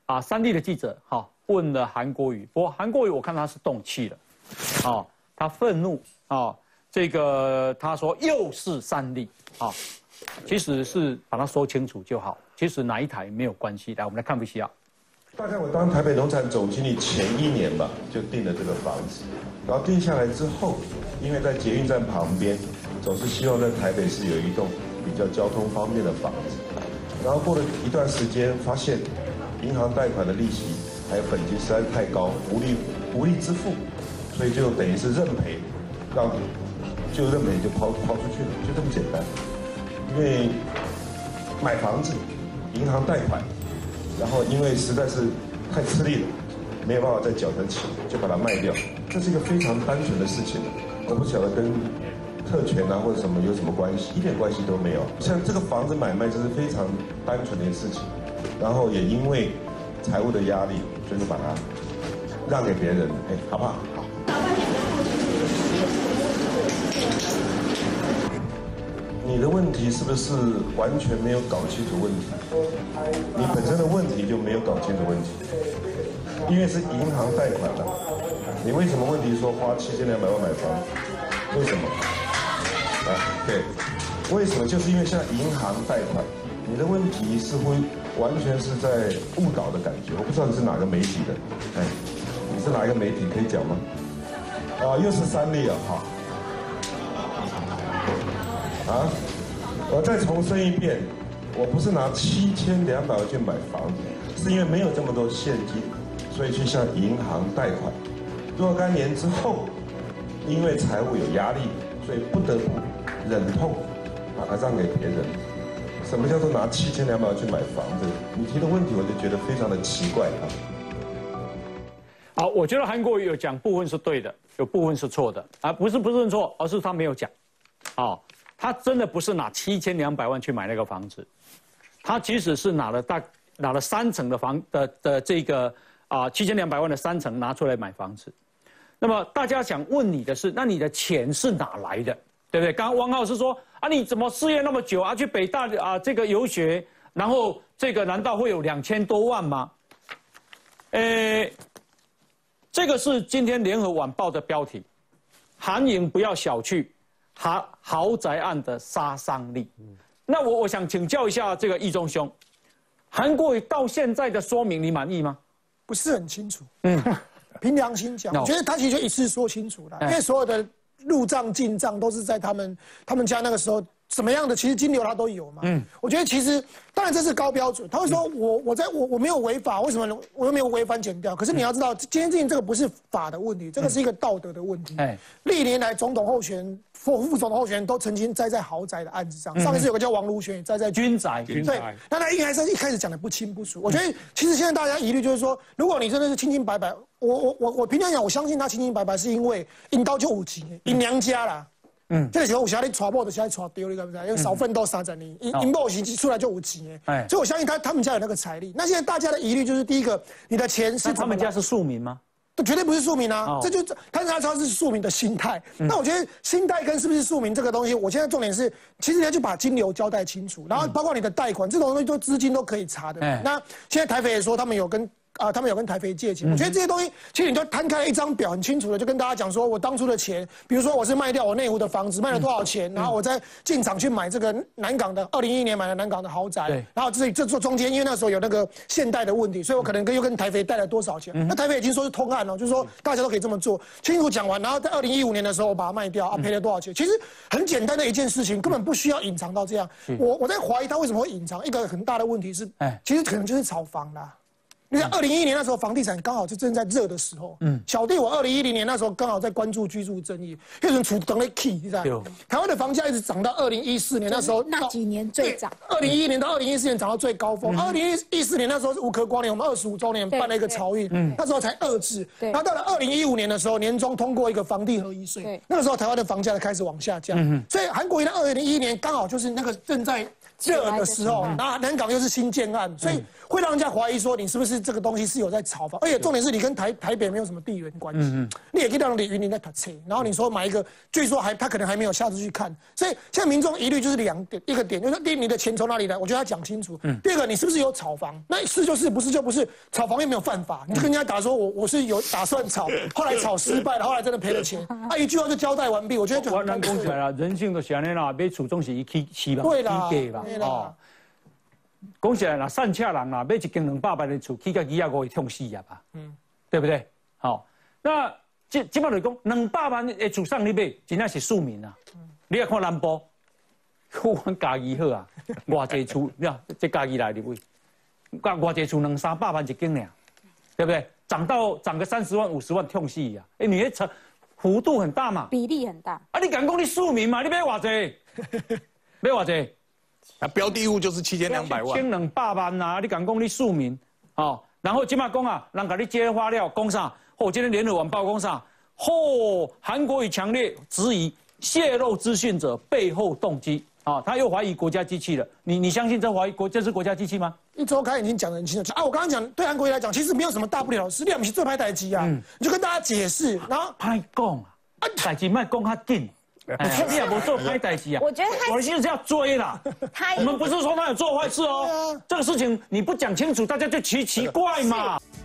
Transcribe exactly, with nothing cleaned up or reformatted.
啊，三立的记者哈、哦、问了韩国瑜，不过韩国瑜我看他是动气了，哦，他愤怒啊、哦，这个他说又是三立啊、哦，其实是把它说清楚就好，其实哪一台没有关系。来，我们来看 V C R。 大概我当台北农产总经理前一年吧，就订了这个房子，然后定下来之后，因为在捷运站旁边，总是希望在台北市有一栋比较交通方便的房子。然后过了一段时间，发现银行贷款的利息还有本金实在是太高，无力无力支付，所以就等于是认赔，让就认赔就抛抛出去了，就这么简单。因为买房子，银行贷款。然后因为实在是太吃力了，没有办法再缴得起，就把它卖掉。这是一个非常单纯的事情，我不晓得跟特权啊或者什么有什么关系，一点关系都没有。像这个房子买卖就是非常单纯的事情，然后也因为财务的压力，所以就把它让给别人，哎，好不好？好。你的问题是不是完全没有搞清楚问题？你本身的问题就没有搞清楚问题，因为是银行贷款的。你为什么问题说花七千两百万买房？为什么？啊，对，为什么？就是因为像银行贷款，你的问题似乎完全是在误导的感觉。我不知道你是哪个媒体的，哎，你是哪一个媒体可以讲吗？啊，又是三立啊，哈。啊，我再重申一遍，我不是拿七千两百万去买房子，是因为没有这么多现金，所以去向银行贷款。若干年之后，因为财务有压力，所以不得不忍痛把它让给别人。什么叫做拿七千两百万去买房子？你提的问题我就觉得非常的奇怪啊。 好，我觉得韩国瑜有讲部分是对的，有部分是错的，啊，不是不是错，而是他没有讲，哦。他真的不是拿七千两百万去买那个房子，他其实是拿了大拿了三成的房的的这个啊七千两百万的三成拿出来买房子。那么大家想问你的是，那你的钱是哪来的，对不对？刚刚汪老师说啊，你怎么失业那么久啊，去北大啊这个游学，然后这个难道会有两千多万吗？呃，这个是今天联合晚报的标题，韩营不要小觑。豪豪宅案的杀伤力，那我我想请教一下这个义忠兄，韩国瑜到现在的说明你满意吗？ 不是很清楚。嗯，凭良心讲， no. 我觉得他其实就一次说清楚了，因为所有的入账进账都是在他们他们家那个时候。什么样的其实金流他都有嘛，嗯，我觉得其实当然这是高标准，他会说我我在我我没有违法，为什么我又没有违反减掉？可是你要知道，今天这件这个不是法的问题，这个是一个道德的问题。哎，历年来总统候选人或副总统候选人都曾经栽在豪宅的案子上，上一次有个叫王如玄也栽在军宅，对，那他应该是一开始讲的不清不楚。我觉得其实现在大家疑虑就是说，如果你真的是清清白白，我我我我平常讲，我相信他清清白白是因为引刀就五级，引娘家啦。嗯，这个时候有时候你传播的现在传丢，你知不知道？因为少奋斗三十年，引引爆型出来就无钱哎，所以我相信他他们家有那个财力。那现在大家的疑虑就是第一个，你的钱是他们家是庶民吗？ 绝对不是庶民啊，这就他他他是庶民的心态。那我觉得心态跟是不是庶民这个东西，我现在重点是，其实你要去把金流交代清楚，然后包括你的贷款这种东西，都资金都可以查的。那现在台北也说他们有跟。啊，他们有跟台肥借钱，我觉得这些东西，其实你就摊开了一张表，很清楚的就跟大家讲说，我当初的钱，比如说我是卖掉我内湖的房子，卖了多少钱，然后我再进场去买这个南港的，二零一一年买的南港的豪宅，然后这这做中间，因为那时候有那个现贷的问题，所以我可能跟又跟台肥贷了多少钱，那台肥已经说是通案了，就是说大家都可以这么做，清楚讲完，然后在二零一五年的时候我把它卖掉，啊赔了多少钱，其实很简单的一件事情，根本不需要隐藏到这样。我我在怀疑他为什么会隐藏，一个很大的问题是，其实可能就是炒房啦。你看，二零一一年那时候房地产刚好是正在热的时候。嗯，小弟我二零一零年那时候刚好在关注居住正义，有人处等了 key， 你知道？台湾的房价一直涨到二零一四年那时候， 那几年最涨。 二零一一年到二零一四年涨到最高峰。二零一四年那时候是无壳光年，我们二十五周年办了一个潮运，那时候才二制。然后到了二零一五年的时候，年中通过一个房地合一税，那个时候台湾的房价开始往下降。所以韩国瑜在二零一一年刚好就是那个正在热的时候，然后南港又是新建案，所以会让人家怀疑说你是不是这个东西是有在炒房，而且重点是你跟台台北没有什么地缘关系，你也可以让你云林在塔车，然后你说买一个，据说还他可能还没有下次去看，所以现在民众疑虑就是两点，一个点就是第一你的钱从哪里来，我觉得要讲清楚，第二个你是不是有炒房，那是就是，不是就不是，炒房又没有犯法，你就跟人家打说我我是有打算炒，后来炒失败了，后来真的赔了钱，啊一句话就交代完毕，我觉得就很难讲起来了，人性都是安尼啦，买厝总是伊起起嘛， 对啦， 起价嘛，哦。讲起来啦，善恰人啦，买一间两百万的厝，起到二十五会痛死啊吧？嗯，对不对？好，那即即摆来讲，两百万的厝上你买，真正是庶民啊。你来看南部，阮家己好啊，偌济厝，你看这家己来的位，偌偌济厝两三百万一间俩，对不对？涨到涨个三十万、五十万痛死啊！哎，你的幅度很大嘛， 比例很大。 啊，你敢讲你庶民嘛？你买偌济？买偌济？ 啊，标的物就是七千两百万， 千两百万呐、啊！你敢讲你庶民？哦，然后今嘛讲啊，人甲你揭发了，讲啥？哦，今天联合晚报讲啥？哦，韩国瑜强烈质疑泄露资讯者背后动机啊，他又怀疑国家机器了。你你相信这怀疑国这是国家机器吗？ 一周刊已经讲得很清楚啊，我刚刚讲对韩国瑜来讲，其实没有什么大不了的事，你也不是做拍台机啊，嗯、你就跟大家解释，然后拍讲啊，代志莫讲较紧。哎，你也不做拍代志啊！ 我觉得他我的意思是要追啦。我们不是说他有做坏事哦，这个事情你不讲清楚，大家就奇奇怪嘛。